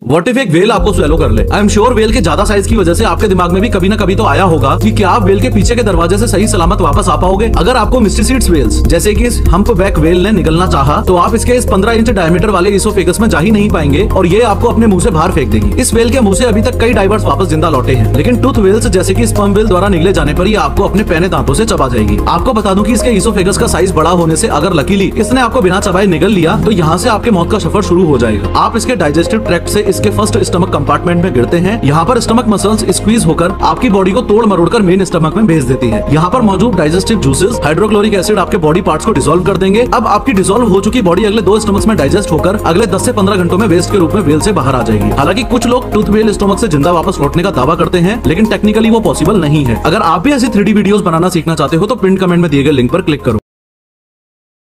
What if एक whale आपको swallow कर ले। आई एम श्योर वेल के ज्यादा साइज की वजह से आपके दिमाग में भी कभी ना कभी तो आया होगा कि क्या आप वेल के पीछे के दरवाजे से सही सलामत वापस आ पाओगे। अगर आपको मिस्टीसीड्स वेल्स जैसे कि इस हम्पबैक वेल ने निगलना चाहा तो आप इसके इस 15 इंच डायमीटर वाले इसोफेगस में जा ही नहीं पाएंगे और ये आपको अपने मुंह से बाहर फेंक देगी। इस वेल के मुंह से अभी तक कई डाइवर्स वापस जिंदा लौटे हैं, लेकिन टूथ वेल्स जैसे कि स्पर्म वेल द्वारा निगले जाने पर ये आपको अपने पैने दांतों से चबा जाएगी। आपको बता दूं कि इसके इसोफेगस का साइज बड़ा होने से अगर लकीली इसने आपको बिना चबाए निगल लिया तो यहाँ से आपके मौत का सफर शुरू हो जाएगा। आप इसके डाइजेस्टिव ट्रैक्ट से इसके फर्स्ट स्टमक कंपार्टमेंट में गिरते हैं। यहाँ पर स्टमक मसल्स स्क्वीज होकर आपकी बॉडी को तोड़ मरोड़ कर मेन स्टमक में भेज देती है। यहाँ पर मौजूद डाइजेस्टिव जूसेस हाइड्रोक्लोरिक एसिड आपके बॉडी पार्ट्स को डिसॉल्व कर देंगे। अब आपकी डिसॉल्व हो चुकी बॉडी अगले 2 स्टमक्स में डाइजेस्ट होकर अगले 10 से 15 घंटों में वेस्ट के रूप में वेल से बाहर आ जाएगी। हालांकि कुछ लोग टूथ वेल स्टमक से जिंदा वापस लौटने का दावा करते हैं, लेकिन टेक्निकली वो पॉसिबल नहीं है। अगर आप भी ऐसी 3D वीडियोस बनाना सीखना चाहते हो तो पिन कमेंट में दिए गए लिंक पर क्लिक करो।